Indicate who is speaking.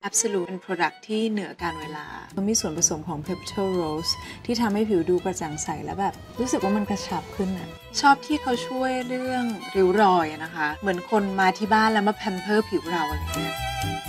Speaker 1: Absolute เป็น Product ที่เหนือการเวลามันมีส่วนผสมของ Pepto Rose ที่ทำให้ผิวดูกระจ่างใสและแบบรู้สึกว่ามันกระชับขึ้นอ่ะชอบที่เขาช่วยเรื่องริ้วรอยนะคะเหมือนคนมาที่บ้านแล้วมาแพมเพิร์ผิวเราอะไรเงี้ย